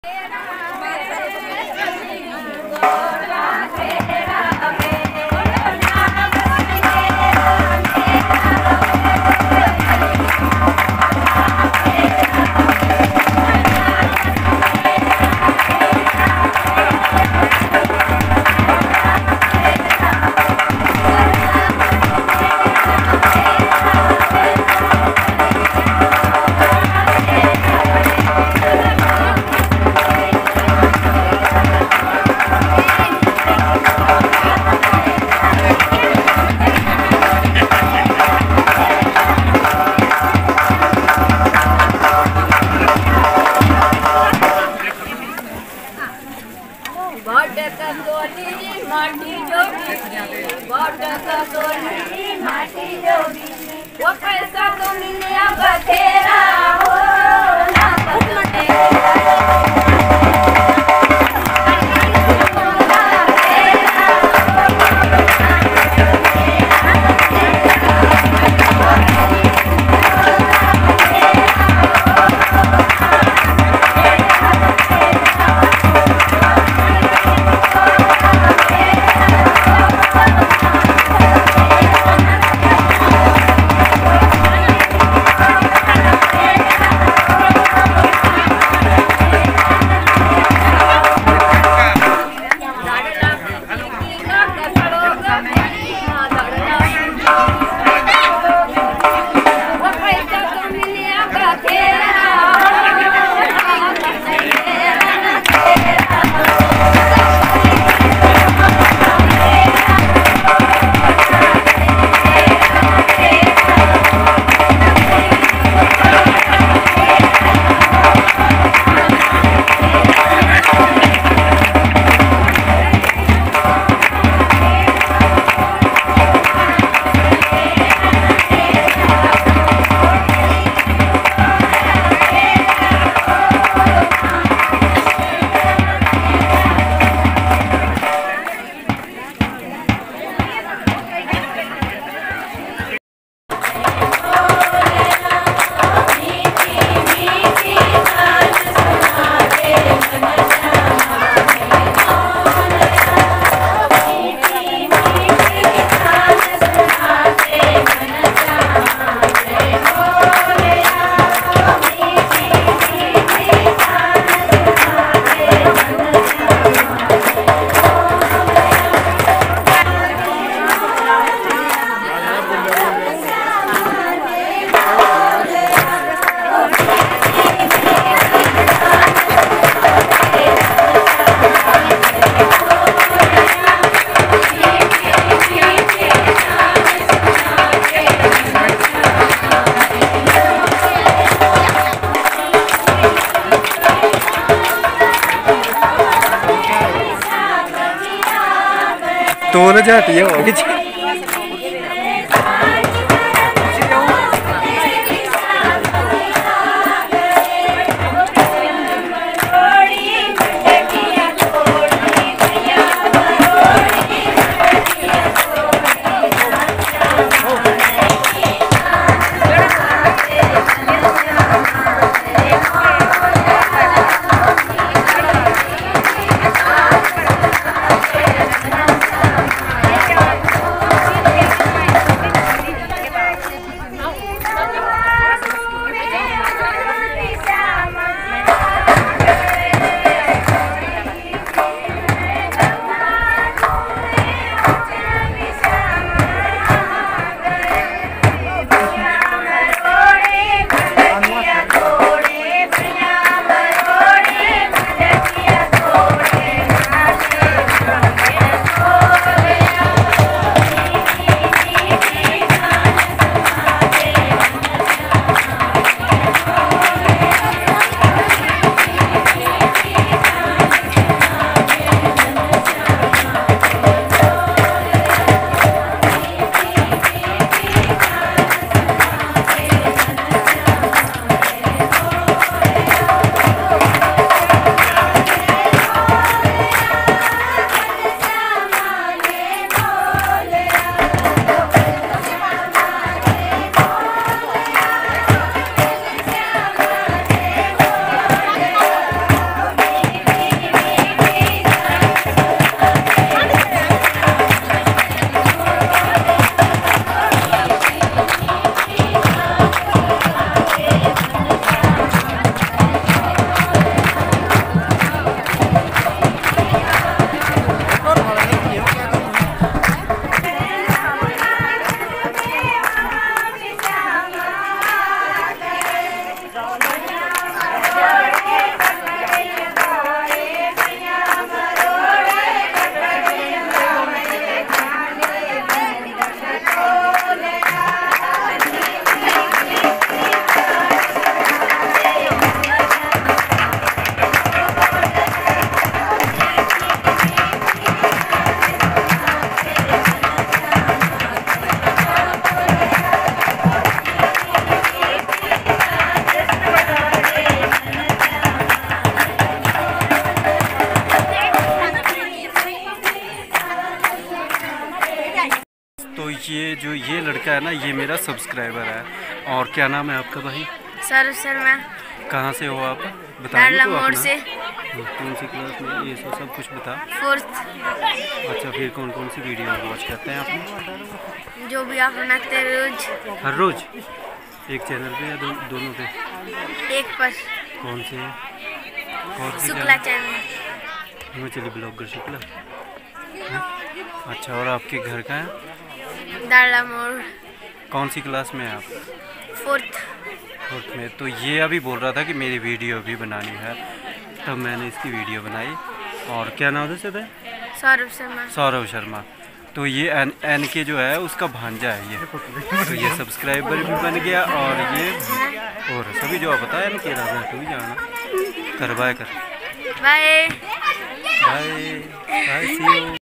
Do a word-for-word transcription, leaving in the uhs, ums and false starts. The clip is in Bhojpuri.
वो कैसा तुमने बतेरा हो ना तोड़ जाती है वो क्या है ना, ये मेरा सब्सक्राइबर है। और क्या नाम है आपका भाई? सौरभ शर्मा। कहाँ से हो आप? बताइए तो मोड़ अपना। से। कौन सी क्लास में? ये सब सब कुछ बता। फोर्थ। अच्छा, फिर कौन कौन सी वीडियो वॉच करते हैं आप? जो भी आप बनाते हैं रोज। हर रोज एक चैनल पे या दो, दोनों पे? एक पर। कौन से? और शुक्ला चैनल। हिमाचली ब्लॉगर शुक्ला। हाँ? अच्छा, और आपके घर का है? दाड़ा मोड़। कौन सी क्लास में है आप? फोर्थ। फोर्थ में। तो ये अभी बोल रहा था कि मेरी वीडियो भी बनानी है, तब मैंने इसकी वीडियो बनाई। और क्या नाम है से? सौरभ शर्मा। सौरभ शर्मा। तो ये एन एन के जो है उसका भांजा है ये। तो ये सब्सक्राइबर भी बन गया और ये और सभी जो आप बताया ना, केरा तू भी जाना कर। बाय कर। Bye bye bye see you.